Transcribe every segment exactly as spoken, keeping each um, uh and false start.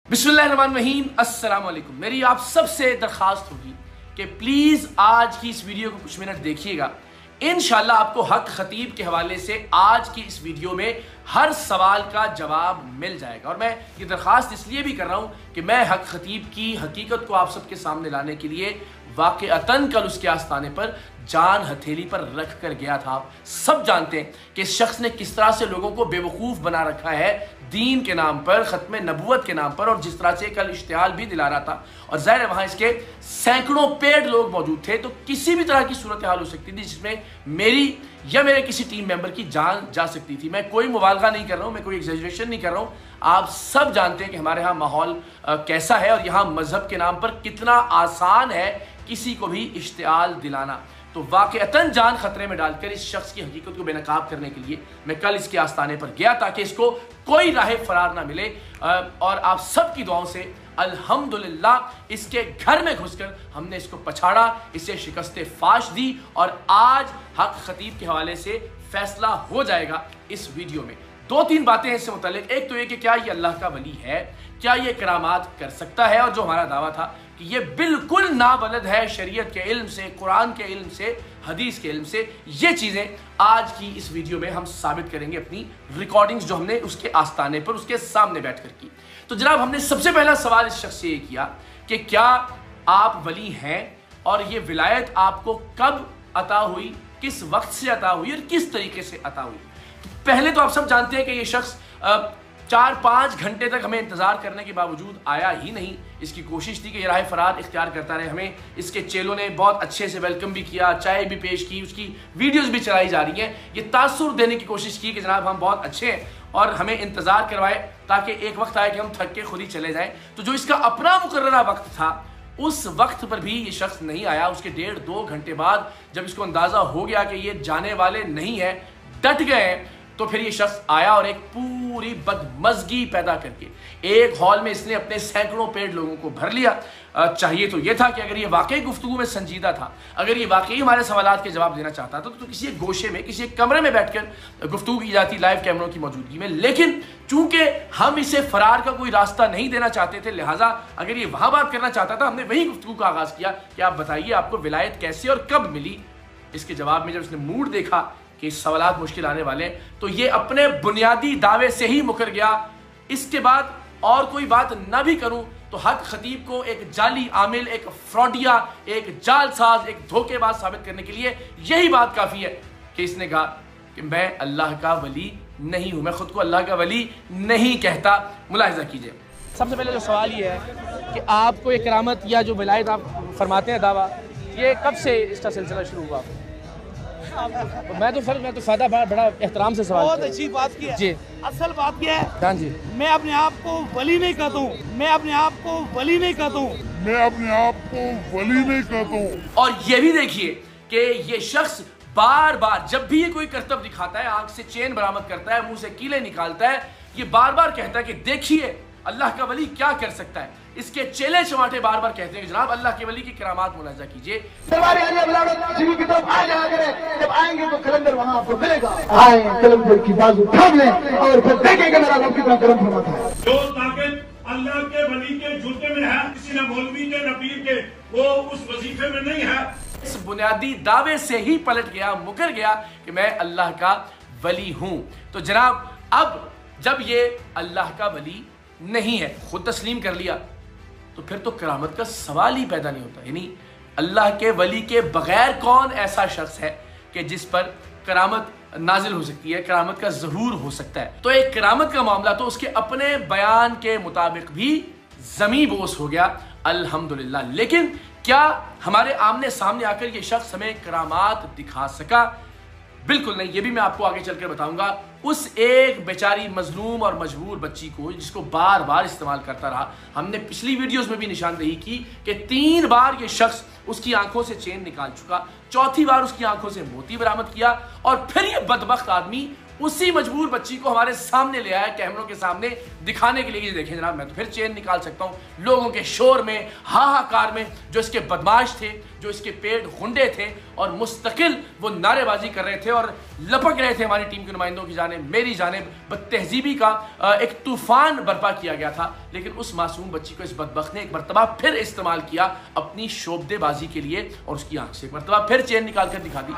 बिस्मिल्लाहिर्रहमानिर्रहीम, अस्सलाम वालेकुम। मेरी आप सबसे दरख्वास्त होगी कि प्लीज़ आज की इस वीडियो को कुछ मिनट देखिएगा। इंशाल्लाह आपको हक खतीब के हवाले से आज की इस वीडियो में हर सवाल का जवाब मिल जाएगा। और मैं ये दरख्वास्त इसलिए भी कर रहा हूँ कि मैं हक खतीब की हकीकत को आप सबके सामने लाने के लिए वाक़अतन कल उसके आस्थाने पर जान हथेली पर रख कर गया था। आप सब जानते हैं कि इस शख्स ने किस तरह से लोगों को बेवकूफ़ बना रखा है दीन के नाम पर, ख़त्म नबूवत के नाम पर, और जिस तरह से कल इश्तिहाल भी दिला रहा था। और ज़ाहिर है वहाँ इसके सैकड़ों पेड लोग मौजूद थे, तो किसी भी तरह की सूरत हाल हो सकती थी जिसमें मेरी या मेरे किसी टीम मेंबर की जान जा सकती थी। मैं कोई मुबालगा नहीं कर रहा हूँ, मैं कोई एग्जैजरेशन नहीं कर रहा हूँ। आप सब जानते हैं कि हमारे यहाँ माहौल कैसा है और यहाँ मजहब के नाम पर कितना आसान है किसी को भी इश्तिहाल दिलाना। तो वाक़अतन जान खतरे में डालकर इस शख्स की हकीकत को बेनकाब करने के लिए मैं कल इसके आस्थाने पर गया ताकि इसको कोई राह फरार ना मिले। और आप सबकी दुआओं से अल्हम्दुलिल्लाह इसके घर में घुसकर हमने इसको पछाड़ा, इसे शिकस्त फाश दी और आज हक खतीब के हवाले से फैसला हो जाएगा इस वीडियो में। दो तीन बातें हैं इससे मुतालिक। एक तो ये कि क्या ये अल्लाह का वली है, क्या ये करामात कर सकता है, और जो हमारा दावा था कि ये बिल्कुल नाबलद है शरीयत के इल्म से, कुरान के इल्म से, हदीस के इल्म से। ये चीज़ें आज की इस वीडियो में हम साबित करेंगे अपनी रिकॉर्डिंग्स जो हमने उसके आस्थाने पर उसके सामने बैठकर की। तो जनाब, हमने सबसे पहला सवाल इस शख्स से ये किया कि क्या आप वली हैं और ये विलायत आपको कब अता हुई, किस वक्त से अता हुई और किस तरीके से अता हुई। पहले तो आप सब जानते हैं कि ये शख्स चार पाँच घंटे तक हमें इंतज़ार करने के बावजूद आया ही नहीं। इसकी कोशिश थी कि ये राह फरार इख्तियार करता रहे। हमें इसके चेलों ने बहुत अच्छे से वेलकम भी किया, चाय भी पेश की, उसकी वीडियोस भी चलाई जा रही हैं। ये तासुर देने की कोशिश की कि जनाब हम बहुत अच्छे हैं और हमें इंतज़ार करवाए ताकि एक वक्त आए कि हम थक के खुद ही चले जाएँ। तो जो इसका अपना मुकर्ररा वक्त था उस वक्त पर भी ये शख्स नहीं आया। उसके डेढ़ दो घंटे बाद जब इसको अंदाज़ा हो गया कि ये जाने वाले नहीं है, डट गए, तो फिर ये शख्स आया और एक पूरी बदमज़गी पैदा करके एक हॉल में इसने अपने सैकड़ों पेड लोगों को भर लिया। चाहिए तो ये था कि अगर ये वाकई गुफ्तगू में संजीदा था, अगर ये वाकई हमारे सवालात के जवाब देना चाहता था, तो, तो किसी एक गोशे में, किसी एक कमरे में बैठकर गुफ्तगू की जाती लाइव कैमरों की मौजूदगी में। लेकिन चूंकि हम इसे फरार का कोई रास्ता नहीं देना चाहते थे, लिहाजा अगर ये वहाँ बात करना चाहता था, हमने वही गुफ्तगू का आगाज़ किया कि आप बताइए आपको विलायत कैसे और कब मिली। इसके जवाब में जब इसने मूड देखा कि सवालात मुश्किल आने वाले, तो ये अपने बुनियादी दावे से ही मुकर गया। इसके बाद और कोई बात ना भी करूं तो हक खतीब को एक जाली आमिल, एक फ्रॉडिया, एक जालसाज, एक धोखेबाज साबित करने के लिए यही बात काफ़ी है कि इसने कहा कि मैं अल्लाह का वली नहीं हूं, मैं खुद को अल्लाह का वली नहीं कहता। मुलाहिजा कीजिए। सबसे पहले जो सवाल ये है कि आपको ये करामत या जो विलायत आप फरमाते हैं दावा, ये कब से इसका सिलसिला शुरू हुआ? मैं तो सर मैं तो सादा बड़ा बड़ा एहतराम से सवाल। बहुत अच्छी बात की है जी। असल बात क्या है? हाँ जी, मैं अपने आप को वली नहीं कहता हूँ, मैं अपने आप को वली नहीं कहता हूँ, मैं अपने आप को वली नहीं कहता हूँ। और ये भी देखिए कि ये शख्स बार बार जब भी ये कोई करतब दिखाता है, आंख से चेन बरामद करता है, मुंह से कीले निकालता है, ये बार बार कहता है कि देखिए अल्लाह का वली क्या कर सकता है। इसके चेले चमाटे बार बार कहते हैं कि जनाब अल्लाह के वली की करामात मुलाहिजा कीजिए। जब आएंगे तो कलंदर वहाँ आपको मिलेगा। आए कलंदर की बाजू थाम लें और फिर देखेंगे मेरा रब कितना करम फरमाता है। जो ताकत अल्लाह के वली के जूते में है, किसी न मौलवी के न पीर के, वो उस वजीफे में नहीं है। इस बुनियादी दावे से ही पलट गया, मुकर गया कि मैं अल्लाह का वली हूं। तो जनाब अब जब ये अल्लाह का वली नहीं है, खुद तस्लीम कर लिया, तो फिर तो करामत का सवाल ही पैदा नहीं होता। यानी अल्लाह के वली के बगैर कौन ऐसा शख्स है कि जिस पर करामत नाजिल हो सकती है, करामत का ज़हूर हो सकता है। तो एक करामत का मामला तो उसके अपने बयान के मुताबिक भी ज़मी बोस हो गया, अल्हम्दुलिल्लाह। लेकिन क्या हमारे आमने सामने आकर ये शख्स हमें करामात दिखा सका? बिल्कुल नहीं। ये भी मैं आपको आगे चलकर बताऊंगा। उस एक बेचारी मजलूम और मजबूर बच्ची को जिसको बार बार इस्तेमाल करता रहा, हमने पिछली वीडियोस में भी निशानदेही की कि तीन बार ये शख्स उसकी आंखों से चेन निकाल चुका, चौथी बार उसकी आंखों से मोती बरामद किया और फिर ये बदबख्त आदमी उसी मजबूर बच्ची को हमारे सामने ले आया कैमरों के सामने दिखाने के लिए। ये देखें जनाब, मैं तो फिर चेन निकाल सकता हूं लोगों के शोर में, हाहाकार में, जो इसके बदमाश थे, जो इसके पेट गुंडे थे और मुस्तकिल वो नारेबाजी कर रहे थे और लपक रहे थे हमारी टीम के नुमाइंदों की जानिब, मेरी जानिब बदतहजीबी का एक तूफान बर्पा किया गया था। लेकिन उस मासूम बच्ची को इस बदबख्त ने एक मरतबा फिर इस्तेमाल किया अपनी शोबदेबाजी के लिए और उसकी आंख से एक मरतबा फिर चेन निकाल कर दिखा दी।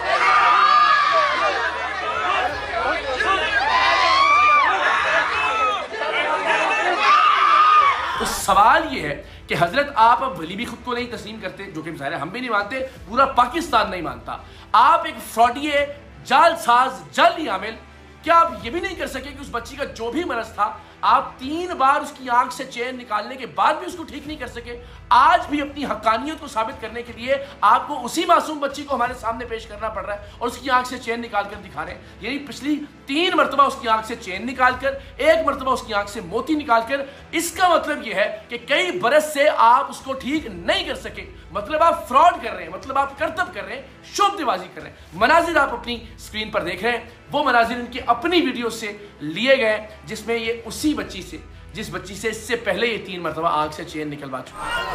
तो सवाल यह है कि हजरत आप अब भली भी खुद को नहीं तस्लीम करते, जो कि ज़ाहिर है हम भी नहीं मानते, पूरा पाकिस्तान नहीं मानता। आप एक फ्रॉडिये, जालसाज, जाली आमिल, क्या आप ये भी नहीं कर सके कि उस बच्ची का जो भी मरज था आप तीन बार उसकी आंख से चैन निकालने के बाद भी उसको ठीक नहीं कर सके? आज भी अपनी हक्कानियत को साबित करने के लिए आपको उसी मासूम बच्ची को हमारे सामने पेश करना पड़ रहा है और उसकी आंख से चैन निकाल कर दिखा रहे हैं। यानी पिछली तीन मरतबा उसकी आंख से चैन निकालकर, एक मरतबा उसकी आंख से मोती निकालकर। इसका मतलब यह है कि कई बरस से आप उसको ठीक नहीं कर सके। मतलब आप फ्रॉड कर रहे हैं, मतलब आप करतब कर रहे हैं, शोबदेबाजी कर रहे हैं। मनाजिर आप अपनी स्क्रीन पर देख रहे हैं, वो मनाजिर इनकी अपनी वीडियो से लिए गए जिसमें ये उसी बच्ची से, जिस बच्ची से इससे पहले ये तीन मरतबा आंख से चैन निकलवा चुकी है।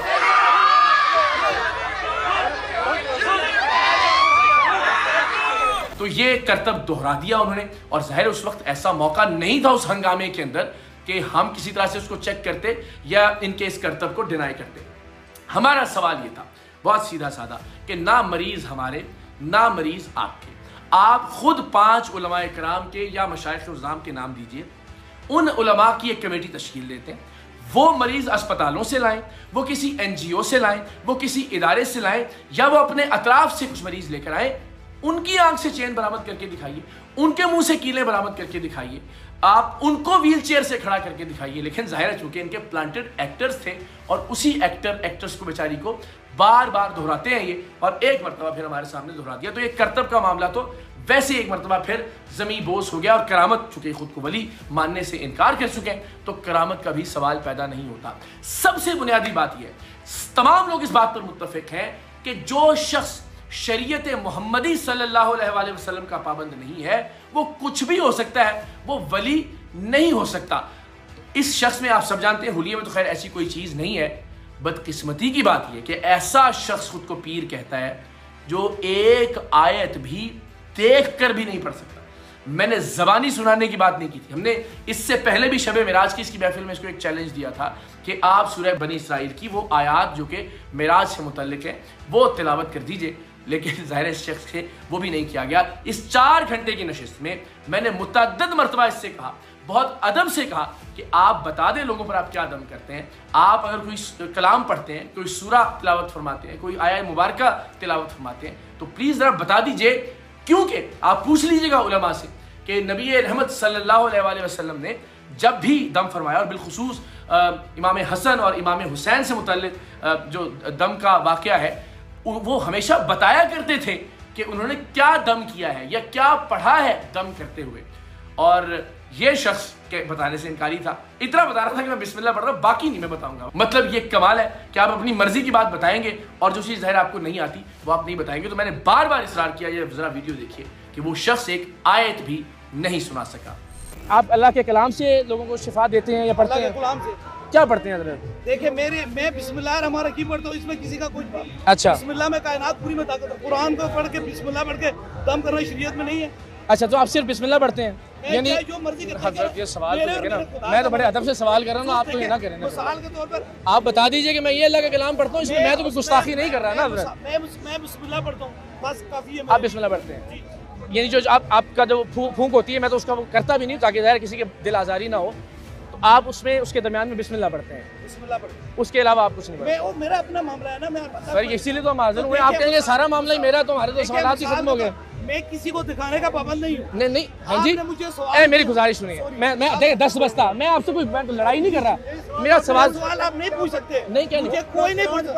तो ये करतब दोहरा दिया उन्होंने और जाहिर उस वक्त ऐसा मौका नहीं था उस हंगामे के अंदर कि हम किसी तरह से उसको चेक करते या इनके इस करतब को डिनाई करते। हमारा सवाल ये था बहुत सीधा साधा कि ना मरीज हमारे, ना मरीज आपके, आप खुद पांच उलमाए कराम के या मशाइख उज़्ज़ाम के नाम दीजिए। उन उलमा की एक कमेटी तश्कील देते हैं, वो मरीज अस्पतालों से लाएं, वो किसी एनजीओ से लाएं, वो किसी इदारे से लाएं, या वो अपने अतराफ से कुछ मरीज लेकर आए, उनकी आंख से चैन बरामद करके दिखाइए, उनके मुंह से कीले बरामद करके दिखाइए, आप उनको व्हील चेयर से खड़ा करके दिखाइए। लेकिन जाहिर है चूंकि इनके प्लांटेड एक्टर्स थे और उसी एक्टर एक्टर्स को बेचारी को बार बार दोहराते हैं ये, और एक मरतबा फिर हमारे सामने दोहरा दिया। तो ये करतब का मामला तो वैसे एक मरतबा फिर जमी बोस हो गया और करामत चूंकि खुद को वली मानने से इनकार कर चुके हैं तो करामत का भी सवाल पैदा नहीं होता। सबसे बुनियादी बात यह है, तमाम लोग इस बात पर मुत्तफिक हैं कि जो शख्स शरीयत मोहम्मदी सल्लल्लाहु अलैहि वसल्लम का पाबंद नहीं है वो कुछ भी हो सकता है, वो वली नहीं हो सकता। इस शख्स में आप सब जानते हैं हुलिये में तो खैर ऐसी कोई चीज नहीं है। बदकिस्मती की बात यह कि ऐसा शख्स खुद को पीर कहता है जो एक आयत भी देख कर भी नहीं पढ़ सकता। मैंने जबानी सुनाने की बात नहीं की थी, हमने इससे पहले भी शब मिराज की इसकी महफिल में इसको एक चैलेंज दिया था कि आप सूरह बनी इसराइल की वो आयात जो कि मिराज से मुतल्लिक है वो तिलावत कर दीजिए। लेकिन ज़ाहिर इस शख्स से वो भी नहीं किया गया। इस चार घंटे की नशिस्त में मैंने मुतअद्दिद मरतबा इससे कहा, बहुत अदब से कहा कि आप बता दें लोगों पर आप क्या दम करते हैं। आप अगर कोई कलाम पढ़ते हैं, कोई सूरा तिलावत फरमाते हैं, कोई आया मुबारका तिलावत फरमाते हैं तो प्लीज़ ज़रा बता दीजिए, क्योंकि आप पूछ लीजिएगा उलमा से कि नबी रहमत सल्लल्लाहु अलैहि वसल्लम ने जब भी दम फरमाया, और बिलखुसूस इमाम हसन और इमाम हुसैन से मुतल्लिक जो दम का वाक़या है, वो हमेशा बताया करते थे कि उन्होंने क्या दम किया है या क्या पढ़ा है दम करते हुए। और ये शख्स के बताने से इनकारी था, इतना बता रहा था कि मैं बिस्मिल्लाह पढ़ रहा हूँ, बाकी नहीं मैं बताऊंगा। मतलब ये कमाल है कि आप अपनी मर्जी की बात बताएंगे और जो चीज़ ज़ाहिर आपको नहीं आती वो आप नहीं बताएंगे। तो मैंने बार बार इसरार किया, ये जरा वीडियो देखिए कि वो शख्स एक आयत भी नहीं सुना सका। आप अल्लाह के कलाम से लोगों को शिफा देते हैं या पढ़ते हैं? कलाम से क्या पढ़ते हैं हज़रत? देखिए मेरे मैं बिस्मिल्लाह रहमान रहीम पढ़ता हूँ, इसमें किसी का कुछ नहीं। अच्छा, बिस्मिल्लाह में कायनात पूरी में ताकत है। कुरान को पढ़ के बिस्मिल्लाह पढ़ के दम करना शरीयत में नहीं है। अच्छा, तो आप सिर्फ बिस्मिल्लाह पढ़ते हैं? यानी जो मर्जी करते हैं। हज़रत ये सवाल तो देखें ना, मैं तो बड़े अदब से सवाल कर रहा हूँ, आप तो ये ना करें। सवाल के तौर पर आप बता दीजिए कि मैं ये अल्लाह का कलाम पढ़ता हूँ, इसमें मैं तो कोई गुस्ताखी नहीं कर रहा ना हज़रत। मैं बिस्मिल्लाह पढ़ता हूँ, बस काफी है। आप बिस्मिल्लाह पढ़ते हैं, यानी जो आप आपका जो फूंक होती है मैं तो उसका करता भी नहीं ताकि ज़ाहिर किसी के दिल आज़ारी ना हो, तो आप उसमें उसके दरमियान में बिस्मिल्लाह पढ़ते हैं? बिस्मिल्लाह पढ़ते हैं, उसके अलावा आप कुछ नहीं पढ़ते? मैं मेरा अपना मामला है ना, मैं सर इसीलिए तो हम हाजिर हुए। आप कहेंगे सारा मामला ही मेरा, तो हमारे तो सवाल ही खत्म हो गए। मैं किसी को दिखाने का पाबंद नहीं हूँ। नहीं नहीं, हाँ जी, ए, मेरी गुजारिश सुनिए, मैं मैं देखिए दस बजता, मैं आपसे कोई लड़ाई नहीं कर रहा, मेरा सवाल सवाल आप नहीं पूछ सकते। नहीं, क्या नहीं, कोई नहीं पूछ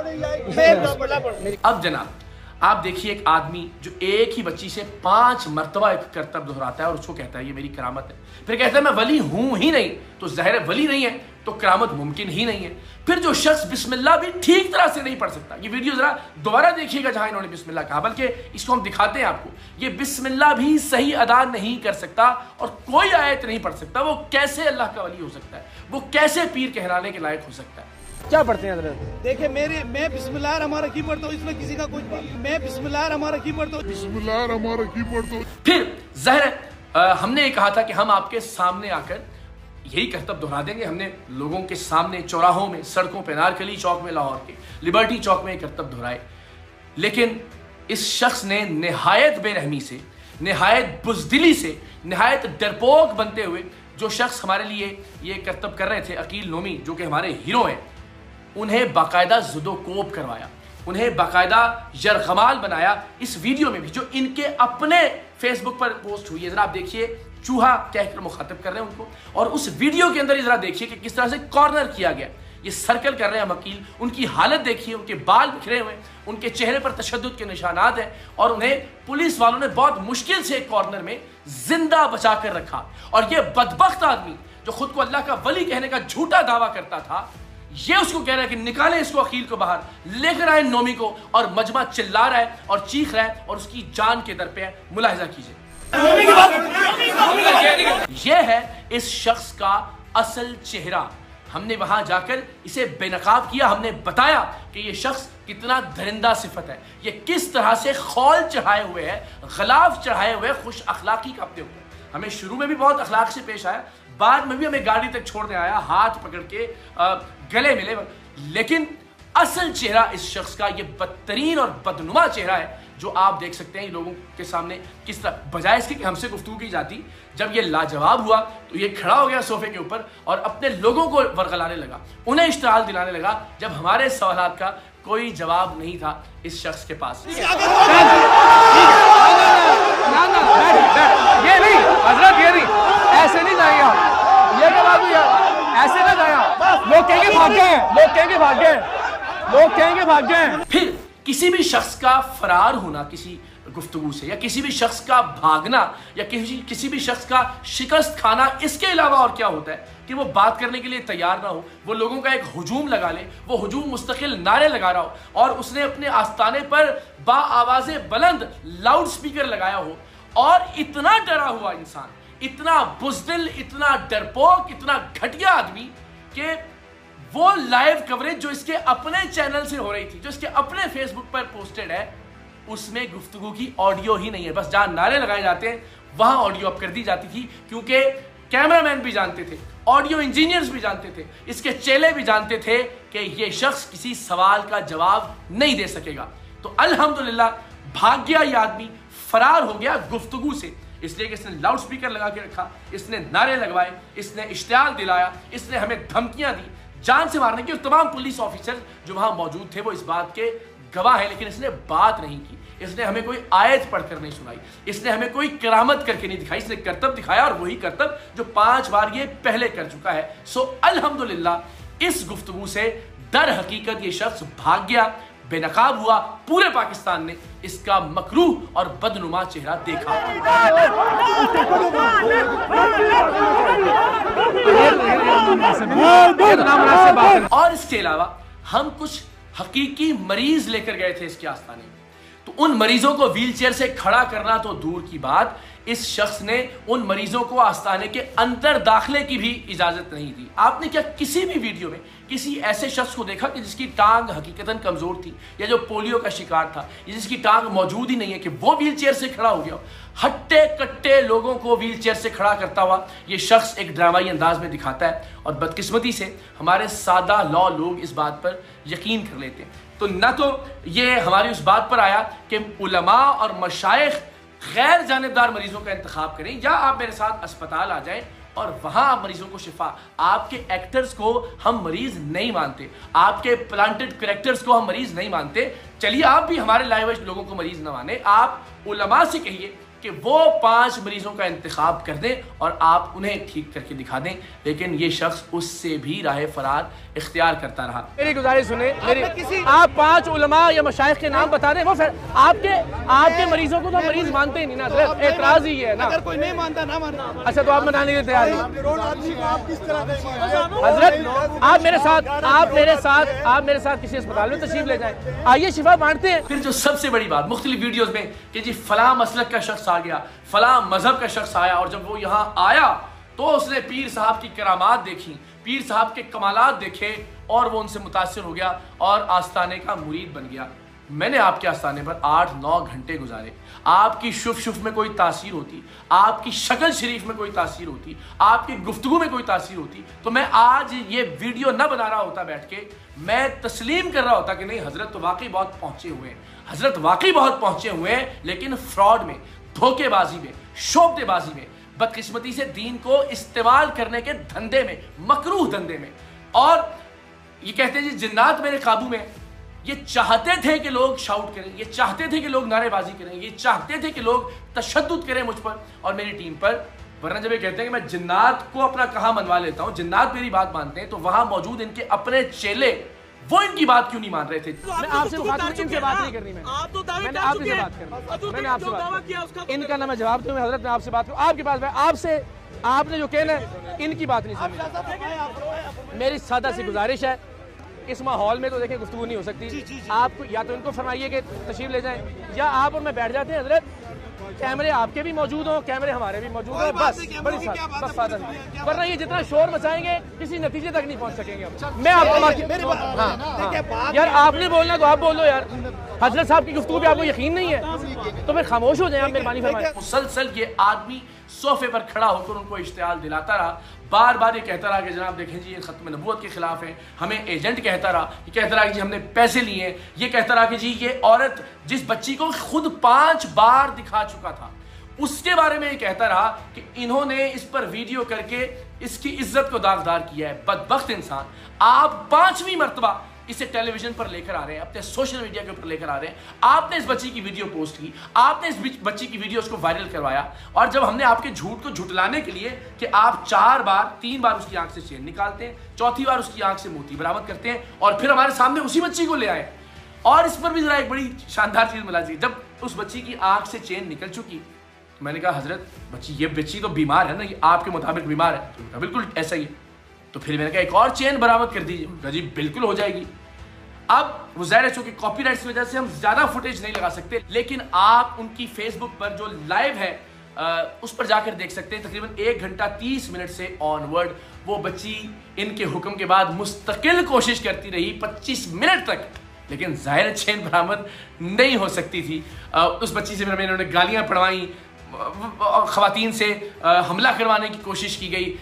सकता। अब जनाब आप देखिए एक आदमी जो एक ही बच्ची से पांच मरतबा एक करतब दोहराता है और उसको कहता है ये मेरी करामत है, फिर कहता है मैं वली हूं ही नहीं, तो ज़ाहिर है वली नहीं है तो करामत मुमकिन ही नहीं है। फिर जो शख्स बिस्मिल्लाह भी ठीक तरह से नहीं पढ़ सकता, ये वीडियो जरा दोबारा देखिएगा जहां इन्होंने बिस्मिल्लाह कहा, बल्कि इसको हम दिखाते हैं आपको, ये बिस्मिल्लाह भी सही अदा नहीं कर सकता और कोई आयत नहीं पढ़ सकता, वो कैसे अल्लाह का वली हो सकता है, वो कैसे पीर कहलाने के लायक हो सकता है। क्या पढ़ते हैं हज़रत? देखिए मेरे मैं बिस्मिल्लाह रहमान रहीम पढ़ता हूँ, इसमें किसी का कुछ मैं बिस्मिल्लाह रहमान रहीम पढ़ता हूँ बिस्मिल्लाह रहमान रहीम पढ़ता हूँ। फिर ज़ाहिर हमने ये कहा था कि हम आपके सामने आकर यही करतब दोहरा देंगे। हमने लोगों के सामने चौराहों में, सड़कों पे, नारकली चौक में, लाहौर के लिबर्टी चौक में ये करतब दोहराए, लेकिन इस शख्स ने निहायत बेरहमी से, निहायत बुज़दिली से, निहायत डरपोक बनते हुए जो शख्स हमारे लिए ये करतब कर रहे थे, अकील नोमी, जो कि हमारे हीरो हैं, उन्हें बाकायदा ज़ुदोकोप करवाया, उन्हें बाकायदा यरगमाल बनाया इस वीडियो में भी जो इनके अपने फेसबुक पर पोस्ट हुई है। जरा आप देखिए, चूहा कहकर मुखातिब कर रहे हैं उनको, और उस वीडियो के अंदर जरा देखिए कि किस तरह से कॉर्नर किया गया, ये सर्कल कर रहे हैं वकील, उनकी हालत देखिए, उनके बाल बिखरे हुए, उनके चेहरे पर तशद्दुद के निशानात हैं, और उन्हें पुलिस वालों ने बहुत मुश्किल से एक कॉर्नर में जिंदा बचा कर रखा। और ये बदबख्त आदमी जो खुद को अल्लाह का वली कहने का झूठा दावा करता था, ये उसको कह रहा है कि निकालें इसको, अकील को बाहर लेकर आए नोमी को, और मजमा चिल्ला रहा है और चीख रहा है और उसकी जान के दर पे है। मुलाहिजा कीजिए, यह है इस शख्स का असल चेहरा। हमने वहां जाकर इसे बेनकाब किया, हमने बताया कि यह शख्स कितना दरिंदा सिफत है, ये किस तरह से खौल चढ़ाए हुए है, गलाफ चढ़ाए हुए, खुश अखलाकी का अपने ऊपर। हमें शुरू में भी बहुत अखलाक से पेश आया, बाद में भी हमें गाड़ी तक छोड़ने आया, हाथ पकड़ के आ, गले मिले, लेकिन असल चेहरा इस शख्स का ये बदतरीन और बदनुमा चेहरा है जो आप देख सकते हैं लोगों के सामने किस तरह, बजाय इसके कि हमसे गुफ्तगू की जाती, जब ये लाजवाब हुआ तो ये खड़ा हो गया सोफे के ऊपर और अपने लोगों को वरगलाने लगा, उन्हें इश्तिहाल दिलाने लगा, जब हमारे सवालात का कोई जवाब नहीं था इस शख्स के पास। ये नहीं हजरत, ये नहीं, ऐसे नहीं जाएंगे आप, ये क्या बात हुई यार, ऐसे ना जाएं आप, लोग कहेंगे भाग गए, लोग कहेंगे भाग गए, लोग कहेंगे भाग गए। फिर किसी भी शख्स का फरार होना किसी गुफ्तगू से, या किसी भी शख्स का भागना, या किसी किसी भी शख्स का शिकस्त खाना, इसके अलावा और क्या होता है कि वो बात करने के लिए तैयार ना हो, वो लोगों का एक हुजूम लगा ले, वो हुजूम मुस्तकिल नारे लगा रहा हो, और उसने अपने आस्ताने पर बा आवाज़े बुलंद लाउड स्पीकर लगाया हो, और इतना डरा हुआ इंसान, इतना बुज़दिल, इतना डरपोक, इतना घटिया आदमी कि वो लाइव कवरेज जो इसके अपने चैनल से हो रही थी, जो इसके अपने फेसबुक पर पोस्टेड है, उसमें गुफ्तगू की ऑडियो ही नहीं है, बस जहां नारे लगाए जाते हैं वहां ऑडियो अप कर दी जाती थी, क्योंकि कैमरामैन भी जानते थे, ऑडियो इंजीनियर्स भी जानते थे, इसके चेले भी जानते थे कि ये शख्स किसी सवाल का जवाब नहीं दे सकेगा। तो अल्हम्दुलिल्लाह भाग गया ये आदमी, फरार हो गया गुफ्तगू से, इसलिए कि इसने लाउड स्पीकर लगा के रखा, इसने नारे लगवाए, इसने इश्तिहाल दिलाया, इसने हमें धमकियां दी जान से मारने की, और तमाम पुलिस ऑफिसर जो वहां मौजूद थे वो इस बात के गवाह है, लेकिन इसने बात नहीं की, इसने हमें कोई आयत पढ़कर नहीं सुनाई, इसने हमें कोई करामत करके नहीं दिखाई, इसने करतब दिखाया, और वही करतब जो पांच बार ये पहले कर चुका है। सो अल्हम्दुलिल्लाह इस गुफ्तगू से दर हकीकत ये शख्स भाग गया, बेनकाब हुआ, पूरे पाकिस्तान ने इसका मकरूह और बदनुमा चेहरा देखा। और इसके अलावा हम कुछ हकीकी मरीज लेकर गए थे इसके आस्थाने में, तो उन मरीजों को व्हीलचेयर से खड़ा करना तो दूर की बात, इस शख्स ने उन मरीजों को आस्थाने के अंदर दाखिले की भी इजाजत नहीं दी। आपने क्या किसी भी वीडियो में किसी ऐसे शख्स को देखा कि जिसकी टांग हकीकतन कमजोर थी, या जो पोलियो का शिकार था, या जिसकी टांग मौजूद ही नहीं है, कि वो व्हीलचेयर से खड़ा हो गया? हट्टे कट्टे लोगों को व्हीलचेयर से खड़ा करता हुआ ये शख्स एक ड्रामाई अंदाज में दिखाता है, और बदकिस्मती से हमारे सादा लॉ लोग इस बात पर यकीन कर लेते हैं। तो न तो ये हमारी उस बात पर आया कि उलमा और मशाइख गैर जानिबदार मरीजों का इंतखाब करें, या आप मेरे साथ अस्पताल आ जाएं और वहां आप मरीजों को शिफा, आपके एक्टर्स को हम मरीज नहीं मानते, आपके प्लांटेड कैरेक्टर्स को हम मरीज नहीं मानते, चलिए आप भी हमारे लाइव लोगों को मरीज ना माने, आप उलमा से कहिए कि वो पांच मरीजों का इंतखाब कर दें और आप उन्हें ठीक करके दिखा दें, लेकिन ये शख्स उससे भी राह फरार इख्तियार करता रहा। मेरी गुजारिश सुने, मेरी आप पांच उलमा या मशाइख के नाम बता दें, वो फिर आपके आपके मरीजों को तो मरीज मानते ही नहीं ना, सिर्फ एतराज ही है ना। अगर कोई नहीं मानता ना मानता। अच्छा, तो आप मनाने के लिए तैयार हैं हजरत? आप मेरे साथ आप मेरे साथ आप मेरे साथ किसी अस्पताल में तशरीफ ले जाएं, आइए शिफा बांटते हैं। फिर जो सबसे बड़ी बात मुख्तलिफ वीडियोस में कि जी फलां मसलक का शख्स आ गया, फलां मजहब का शख्स आया, और जब वो यहाँ आया तो उसने पीर साहब की करामात देखी, पीर साहब के कमालात देखे और वो उनसे मुतासिर हो गया और आस्ताने का मुरीद बन गया। मैंने आपके आस्ताने पर आठ नौ घंटे गुजारे, आपकी शुफ शुफ में कोई तासीर होती, आपकी शक्ल शरीफ में कोई तासीर होती, आपकी गुफ्तगू में कोई तासीर होती, तो मैं आज ये वीडियो न बना रहा होता बैठ के, मैं तस्लीम कर रहा होता कि नहीं हजरत तो वाकई बहुत पहुंचे हुए हैं, हजरत वाकई बहुत पहुंचे हुए हैं, लेकिन फ्रॉड में, धोखेबाजी में, शोबतेबाजी में, बदकिस्मती से दीन को इस्तेमाल करने के धंधे में, मकरूह धंधे में। और ये कहते हैं जी जिन्नात मेरे काबू में, ये चाहते थे कि लोग शाउट करें, ये चाहते थे कि लोग नारेबाजी करें, ये चाहते थे कि लोग तशद्दुद करें मुझ पर और मेरी टीम पर। वरना जब ये कहते हैं कि मैं जिन्नात को अपना कहाँ मनवा लेता हूँ, जिन्नात मेरी बात मानते हैं, तो वहां मौजूद इनके अपने चेले वो इनकी बात क्यों नहीं मान रहे थे? मैं आपसे इनसे बात नहीं करनी, मैं मैंने आपसे बात करनी, मैंने आपसे बात इनका ना मैं जवाब दूं, मैं हजरत मैं आपसे बात करूं आपके पास, मैं आपसे आपने जो कहना है इनकी बात नहीं सुनी। मेरी सादा सी गुजारिश है, इस माहौल में तो देखिए गुफ्तगू नहीं हो सकती, आप या तो इनको फरमाइए कि तशरीफ ले जाएं, या आप और मैं बैठ जाते हैं हजरत, कैमरे आपके भी मौजूद हो, कैमरे हमारे भी मौजूद हो, बस बड़ी बस सादा, वरना ये जितना शोर मचाएंगे किसी नतीजे तक नहीं पहुंच सकेंगे। मैं आपको हाँ, यार आपने बोलना तो आप बोलो यार, हजरत साहब की गुफ्तगू पे आपको यकीन नहीं है तो फिर खामोश हो जाए आप, मेहरबानी फरमाएं। मुसलसल ये आदमी सोफे पर खड़ा होकर उनको इश्तिहाल दिलाता रहा, बार बार ये कहता रहा कि जनाब देखें जी ये खत्म नबूवत के खिलाफ है, हमें एजेंट कहता रहा, ये कहता रहा कि जी हमने पैसे लिए, ये कहता रहा कि जी ये औरत जिस बच्ची को खुद पांच बार दिखा चुका था उसके बारे में ये कहता रहा कि इन्होंने इस पर वीडियो करके इसकी इज्जत को दागदार किया है। बदबख्त इंसान, आप पांचवी मरतबा इसे टेलीविजन पर लेकर आ रहे हैं, अपने सोशल मीडिया के ऊपर लेकर आ रहे हैं, आपने इस बच्ची की वीडियो पोस्ट की, आपने इस बच्ची की वीडियो उसको वायरल करवाया, और जब हमने आपके झूठ को झुटलाने के लिए कि आप चार बार तीन बार उसकी आंख से चेन निकालते हैं, चौथी बार उसकी आंख से मोती बरामद करते हैं और फिर हमारे सामने उसी बच्ची को ले आए। और इस पर भी जरा एक बड़ी शानदार चीज मिला जी, जब उस बच्ची की आंख से चेन निकल चुकी तो मैंने कहा हजरत बच्ची ये बच्ची तो बीमार है ना, ये आपके मुताबिक बीमार है? तो बिल्कुल ऐसा ही है। तो फिर मैंने कहा एक और चेन बरामद कर दीजिए। जी बिल्कुल हो जाएगी। अब वो ज़ाहिर है चूंकि कॉपीराइट की वजह से हम ज्यादा फुटेज नहीं लगा सकते, लेकिन आप उनकी फेसबुक पर जो लाइव है आ, उस पर जाकर देख सकते हैं। तकरीबन एक घंटा तीस मिनट से ऑनवर्ड वो बच्ची इनके हुक्म के बाद मुस्तकिल कोशिश करती रही पच्चीस मिनट तक, लेकिन जाहिर चेन बरामद नहीं हो सकती थी। आ, उस बच्ची से मैंने उन्होंने गालियां पढ़वाई, खवातीन से आ, हमला करवाने की कोशिश की गई।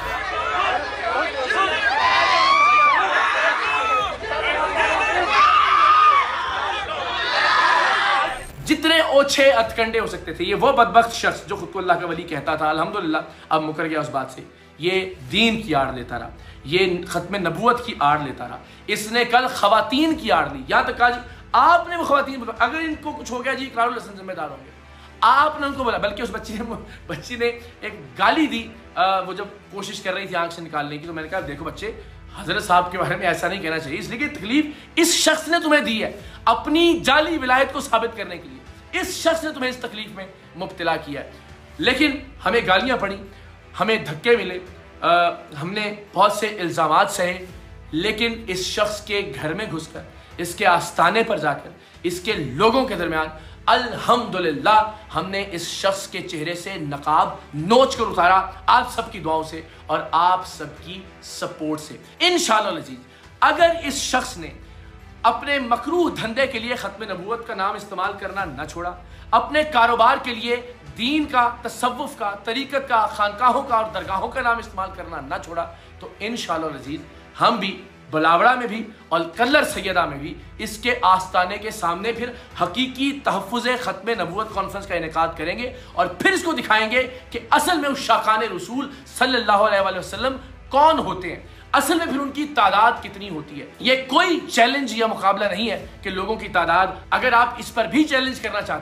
जितने ओछे अतकंडे हो सकते थे, ये वो बदबख्त शख्स जो खुद को अल्लाह का वली कहता था, अल्हम्दुलिल्लाह अब मुकर गया उस बात से, ये दीन की आड़ लेता रहा, ये खत्म नबूवत की आड़ लेता रहा। इसने कल खवातीन की आड़ ली, यहाँ तक कहा आपने वो खवातीन, अगर इनको कुछ हो गया जी इकरारुल हसन जिम्मेदार होंगे, आपने उनको बोला। बल्कि उस बच्ची ने बच्ची ने एक गाली दी आ, वो जब कोशिश कर रही थी आंख से निकालने की, तो मैंने कहा देखो बच्चे, हजरत साहब के बारे में ऐसा नहीं कहना चाहिए, इसलिए कि तकलीफ इस शख्स ने तुम्हें दी है अपनी जाली विलायत को साबित करने के लिए, इस शख्स ने तुम्हें इस तकलीफ में मुब्तला किया है। लेकिन हमें गालियां पड़ी, हमें धक्के मिले, आ, हमने बहुत से इल्जामात सहे, लेकिन इस शख्स के घर में घुसकर, इसके आस्थाने पर जाकर, इसके लोगों के दरमियान अल्हम्दुलिल्लाह हमने इस शख्स के चेहरे से नकाब नोच कर उतारा, आप सबकी दुआओं से और आप सबकी सपोर्ट से इंशाअल्लाह अज़ीज़। अगर इस शख्स ने अपने मकरूह धंधे के लिए खत्म नबूवत का नाम इस्तेमाल करना न छोड़ा, अपने कारोबार के लिए दीन का, तसव्वुफ का, तरीक़त का, खानकाहों का और दरगाहों का नाम इस्तेमाल करना न छोड़ा, तो इंशाअल्लाह अज़ीज़ हम भी बलावड़ा में भी और कल्लर सैयदा में भी इसके आस्ताने के सामने फिर हकीकी तहफ़्फ़ुज़ ख़त्म नबूवत कॉन्फ्रेंस का इनेकाद करेंगे और फिर इसको दिखाएंगे कि असल में उस शाकान रसूल सल्लल्लाहु अलैहि वसल्लम कौन होते हैं, असल में फिर उनकी तादाद कितनी होती है। ये कोई चैलेंज या मुकाबला नहीं है कि लोगों की तादाद, अगर आप इस पर भी चैलेंज करना चाहते हैं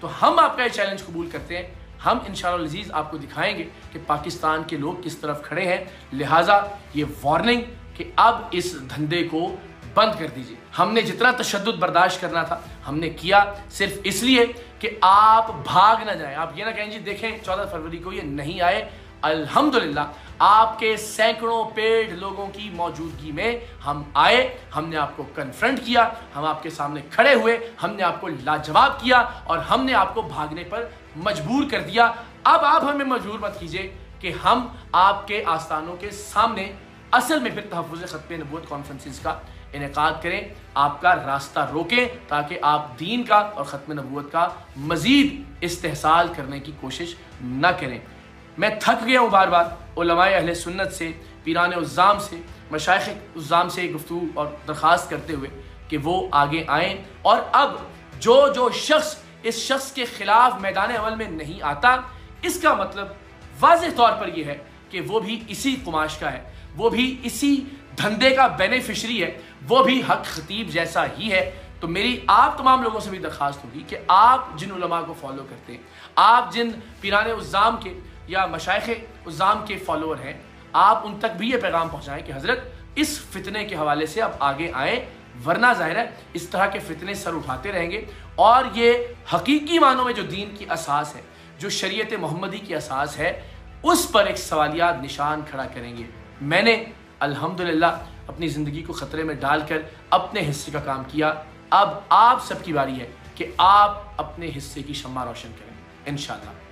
तो हम आपका ये चैलेंज कबूल करते हैं। हम इंशाअल्लाह अज़ीज़ आपको दिखाएंगे कि पाकिस्तान के लोग किस तरफ खड़े हैं। लिहाजा ये वार्निंग कि अब इस धंधे को बंद कर दीजिए। हमने जितना तशद्दुद बर्दाश्त करना था हमने किया, सिर्फ इसलिए कि आप भाग ना जाएं। आप ये ना कहें जी देखें चौदह फरवरी को ये नहीं आए। अल्हम्दुलिल्लाह आपके सैकड़ों पेड लोगों की मौजूदगी में हम आए, हमने आपको कन्फ्रंट किया, हम आपके सामने खड़े हुए, हमने आपको लाजवाब किया और हमने आपको भागने पर मजबूर कर दिया। अब आप हमें मजबूर मत कीजिए कि हम आपके आस्थानों के सामने असल में फिर तहफ़्फ़ुज़ ख़त्म नबूवत कॉन्फ्रेंसेस का इनेकाद करें, आपका रास्ता रोकें ताकि आप दीन का और ख़त्म नबूवत का मज़ीद इस्तेहसाल करने की कोशिश न करें। मैं थक गया हूँ बार बार उलमाए अहले सुन्नत से, पीरान उज़्ज़ाम से, मशाइख़ उज़्ज़ाम से गुफ्तगू और दरख्वास्त करते हुए कि वो आगे आएँ और अब जो जो शख्स इस शख्स के ख़िलाफ़ मैदान अमल में नहीं आता, इसका मतलब वाज़ेह तौर पर यह है कि वो भी इसी कुमाश का है, वो भी इसी धंधे का बेनिफिशरी है, वो भी हक खतीब जैसा ही है। तो मेरी आप तमाम लोगों से भी दरख्वास्त होगी कि आप जिन उलमा को फॉलो करते हैं, आप जिन पीरान उज़्ज़ाम के या मशाइख़ उज़्ज़ाम के फॉलोअर हैं, आप उन तक भी ये पैगाम पहुँचाएँ कि हज़रत इस फितने के हवाले से अब आगे आएँ, वरना ज़ाहिर है इस तरह के फितने सर उठाते रहेंगे और ये हकीकी मानों में जो दीन की असास है, जो शरीयत मोहम्मदी की असास है, उस पर एक सवालियात निशान खड़ा करेंगे। मैंने अल्हम्दुलिल्लाह अपनी ज़िंदगी को ख़तरे में डालकर अपने हिस्से का काम किया। अब आप सबकी बारी है कि आप अपने हिस्से की शम्मा रोशन करें इंशाअल्लाह।